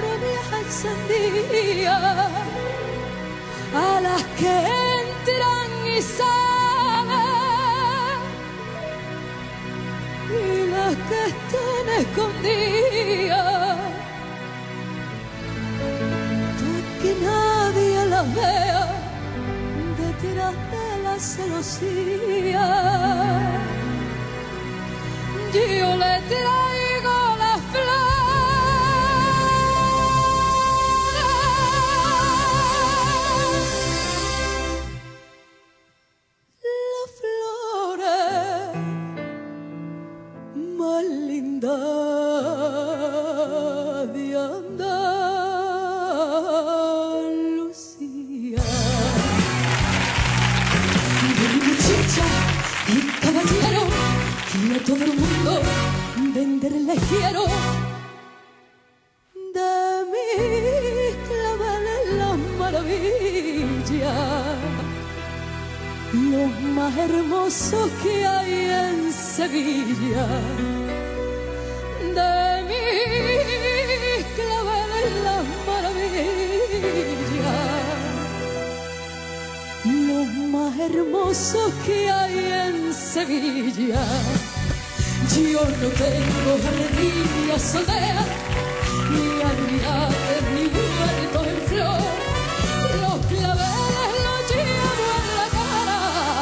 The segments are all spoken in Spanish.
cigarro vieja encendía, a las que entran y salen, y las que están escondidas, para que nadie las vea detrás de la celosía. Yo le traigo la flor, las flores más lindas de Andalucía. De mi muchacha y caballero, y a todo el mundo venderles quiero, de mis claveles las maravillas, los más hermosos que hay en Sevilla. De mis claveles las maravillas, los más hermosos que hay en Sevilla. Yo no tengo jardín azotea, ni almirajes, ni huertos en flor. Los claveles los llevo en la cara,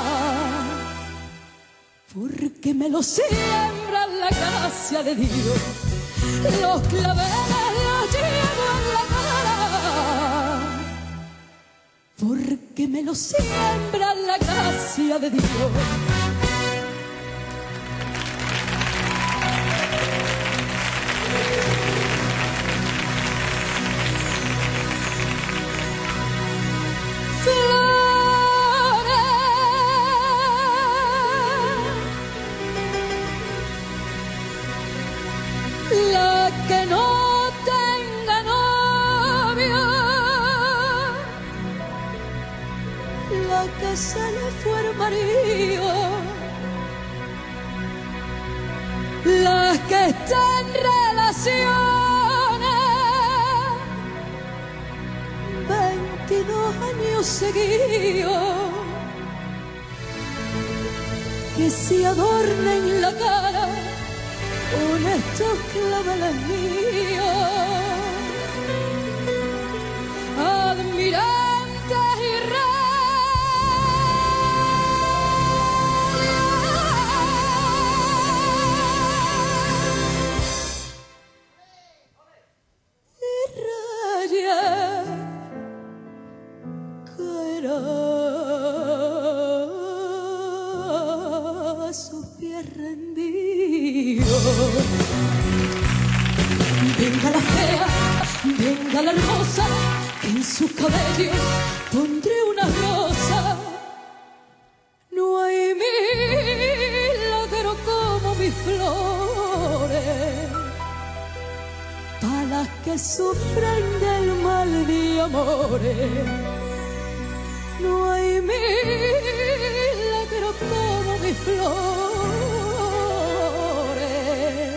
porque me los siembra la gracia de Dios. Los claveles los llevo en la cara, porque me los siembra la gracia de Dios. La que no tenga novio, la que se le fue el marido, la que está en relaciones 22 años seguidos, que se adornen la cara con estos claveles míos, admirantes y rayas, caerá a sus pies rendidos. Venga la fea, venga la hermosa, que en su cabello pondré una rosa. No hay milagro como mis flores, para las que sufren del mal de amores. No hay milagro como mis flores,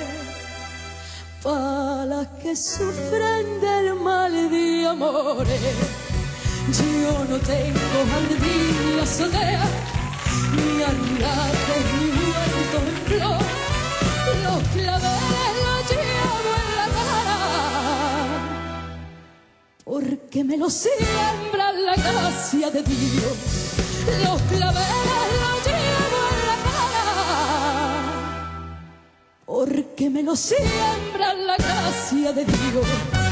para las que sufren del mal de amores. Yo no tengo jardín ni azotea, ni almirajes, ni huertos en flor. Los claveles los llevo en la cara, porque me los siembra la gracia de Dios. Los claveles los llevo en la cara, porque me los siembra la gracia de Dios.